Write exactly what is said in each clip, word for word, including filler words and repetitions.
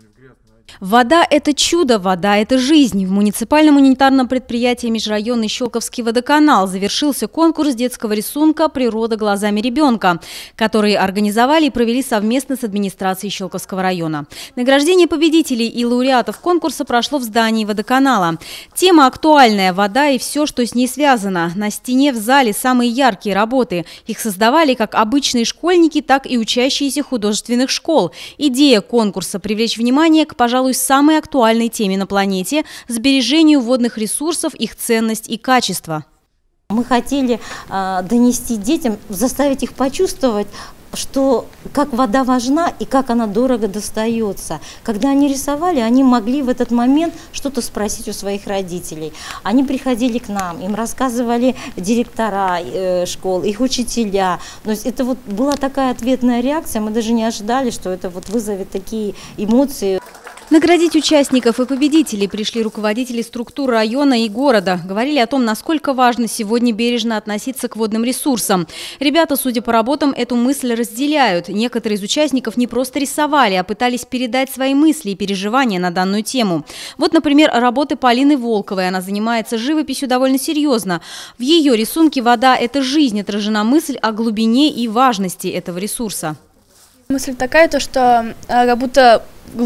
Вода – это чудо, вода – это жизнь. В муниципальном унитарном предприятии межрайонный Щелковский водоканал завершился конкурс детского рисунка «Природа глазами ребенка», который организовали и провели совместно с администрацией Щелковского района. Награждение победителей и лауреатов конкурса прошло в здании водоканала. Тема актуальная – вода и все, что с ней связано. На стене в зале самые яркие работы. Их создавали как обычные школьники, так и учащиеся художественных школ. Идея конкурса – привлечь внимание к, пожалуй, самой актуальной теме на планете – сбережению водных ресурсов, их ценность и качество. Мы хотели э, донести детям, заставить их почувствовать, что как вода важна и как она дорого достается. Когда они рисовали, они могли в этот момент что-то спросить у своих родителей. Они приходили к нам, им рассказывали директора э, школ, их учителя. То есть это вот была такая ответная реакция, мы даже не ожидали, что это вот вызовет такие эмоции. Наградить участников и победителей пришли руководители структур района и города. Говорили о том, насколько важно сегодня бережно относиться к водным ресурсам. Ребята, судя по работам, эту мысль разделяют. Некоторые из участников не просто рисовали, а пытались передать свои мысли и переживания на данную тему. Вот, например, работы Полины Волковой. Она занимается живописью довольно серьезно. В ее рисунке «Вода – это жизнь» отражена мысль о глубине и важности этого ресурса. Мысль такая, то, что как будто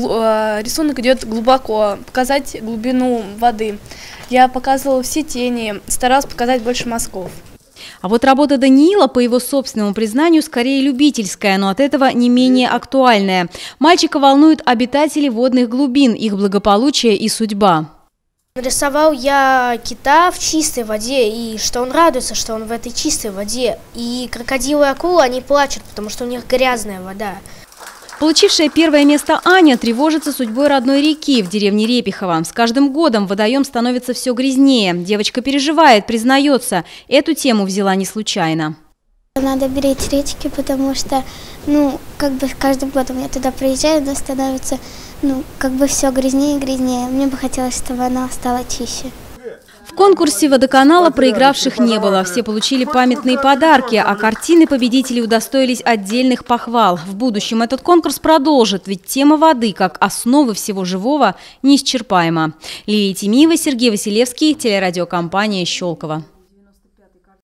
рисунок идет глубоко, показать глубину воды. Я показывала все тени, старалась показать больше мазков. А вот работа Даниила, по его собственному признанию, скорее любительская, но от этого не менее актуальная. Мальчика волнуют обитатели водных глубин, их благополучие и судьба. Нарисовал я кита в чистой воде, и что он радуется, что он в этой чистой воде. И крокодилы и акулы, они плачут, потому что у них грязная вода. Получившая первое место Аня тревожится судьбой родной реки в деревне Репихово. С каждым годом водоем становится все грязнее. Девочка переживает, признается, эту тему взяла не случайно. Надо беречь речки, потому что, ну, как бы каждым годом я туда приезжаю, но становится, ну, как бы все грязнее и грязнее. Мне бы хотелось, чтобы она стала чище. В конкурсе водоканала проигравших не было. Все получили памятные подарки, а картины победителей удостоились отдельных похвал. В будущем этот конкурс продолжит, ведь тема воды, как основы всего живого, неисчерпаема. Лилия Тимиева, Сергей Василевский, телерадиокомпания «Щелково».